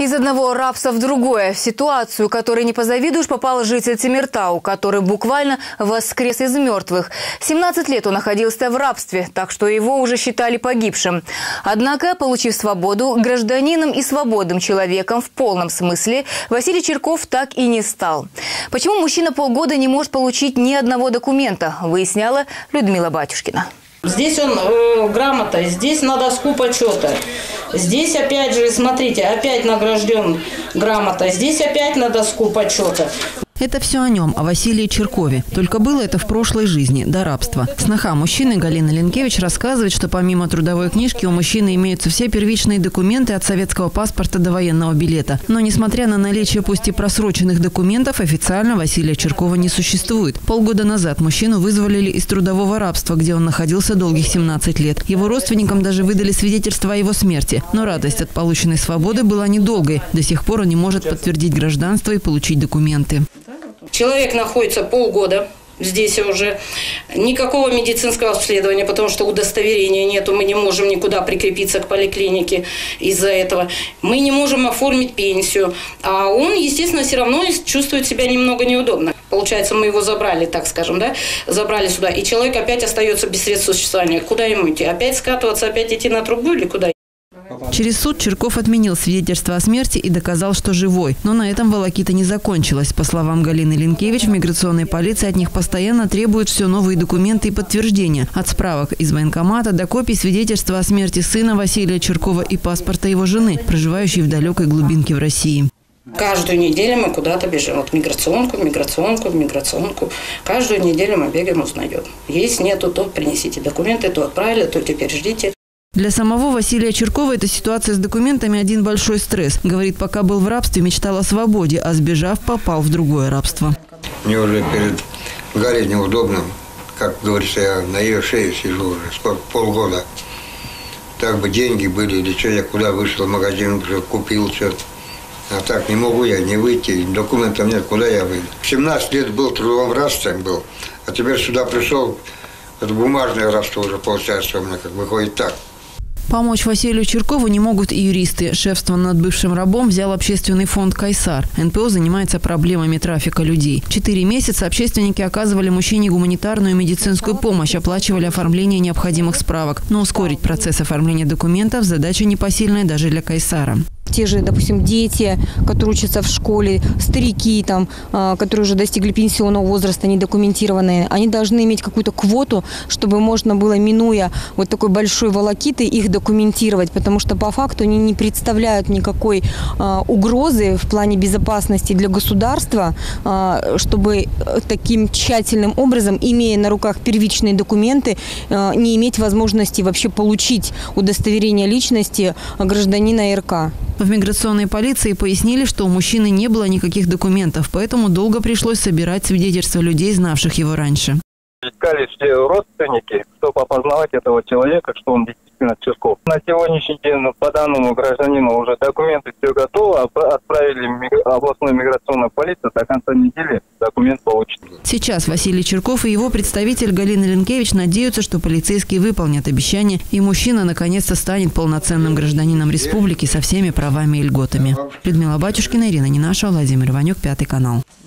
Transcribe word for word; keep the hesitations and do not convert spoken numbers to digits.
Из одного рабства в другое. В ситуацию, которой не позавидуешь, попал житель Темиртау, который буквально воскрес из мертвых. семнадцать лет он находился в рабстве, так что его уже считали погибшим. Однако, получив свободу, гражданином и свободным человеком в полном смысле, Василий Чирков так и не стал. Почему мужчина полгода не может получить ни одного документа, выясняла Людмила Батюшкина. Здесь он э, грамота, здесь на доску почета. Здесь опять же, смотрите, опять награжден грамота. Здесь опять на доску почета. Это все о нем, о Василии Чиркове. Только было это в прошлой жизни, до рабства. Сноха мужчины Галина Ленкевич рассказывает, что помимо трудовой книжки у мужчины имеются все первичные документы от советского паспорта до военного билета. Но несмотря на наличие пусть и просроченных документов, официально Василия Чиркова не существует. Полгода назад мужчину вызволили из трудового рабства, где он находился долгих семнадцать лет. Его родственникам даже выдали свидетельство о его смерти. Но радость от полученной свободы была недолгой. До сих пор он не может подтвердить гражданство и получить документы. Человек находится полгода здесь уже. Никакого медицинского обследования, потому что удостоверения нету. Мы не можем никуда прикрепиться к поликлинике из-за этого. Мы не можем оформить пенсию. А он, естественно, все равно чувствует себя немного неудобно. Получается, мы его забрали, так скажем, да? Забрали сюда. И человек опять остается без средств существования. Куда ему идти? Опять скатываться, опять идти на трубу или куда? Через суд Чирков отменил свидетельство о смерти и доказал, что живой. Но на этом волокита не закончилась. По словам Галины Ленкевич, в миграционной полиции от них постоянно требуют все новые документы и подтверждения. От справок из военкомата до копий свидетельства о смерти сына Василия Чиркова и паспорта его жены, проживающей в далекой глубинке в России. Каждую неделю мы куда-то бежим. Вот миграционку, миграционку, миграционку. Каждую неделю мы бегаем, узнаем. Если нету, то принесите документы, то отправили, то теперь ждите. Для самого Василия Чиркова эта ситуация с документами один большой стресс. Говорит, пока был в рабстве, мечтал о свободе, а сбежав, попал в другое рабство. Мне уже перед Галей неудобно. Как говорится, я на ее шее сижу уже сколько, полгода. Так бы деньги были или что, я куда вышел в магазин, купил что-то. А так не могу я не выйти, документов нет, куда я выйду. семнадцать лет был в трудовом рабстве, был, а теперь сюда пришел, это бумажное рабство уже получается у меня, как выходит так. Помочь Василию Чиркову не могут и юристы. Шефство над бывшим рабом взял общественный фонд «Кайсар». эн пэ о занимается проблемами трафика людей. Четыре месяца общественники оказывали мужчине гуманитарную и медицинскую помощь, оплачивали оформление необходимых справок. Но ускорить процесс оформления документов – задача непосильная даже для «Кайсара». Те же, допустим, дети, которые учатся в школе, старики, там, которые уже достигли пенсионного возраста, недокументированные, они должны иметь какую-то квоту, чтобы можно было, минуя вот такой большой волокиты, их документировать, потому что по факту они не представляют никакой угрозы в плане безопасности для государства, чтобы таким тщательным образом, имея на руках первичные документы, не иметь возможности вообще получить удостоверение личности гражданина эр ка. В миграционной полиции пояснили, что у мужчины не было никаких документов, поэтому долго пришлось собирать свидетельства людей, знавших его раньше. Искали все родственники, чтобы опознавать этого человека, что он действительно Чирков. На сегодняшний день по данному гражданину уже документы все готовы, отправили в областную миграционную полицию, до конца недели документ получит. Сейчас Василий Чирков и его представитель Галина Ленкевич надеются, что полицейские выполнят обещание, и мужчина наконец-то станет полноценным гражданином республики со всеми правами и льготами. Людмила Батюшкина, Ирина Ненашева, Владимир Ванюк, Пятый канал.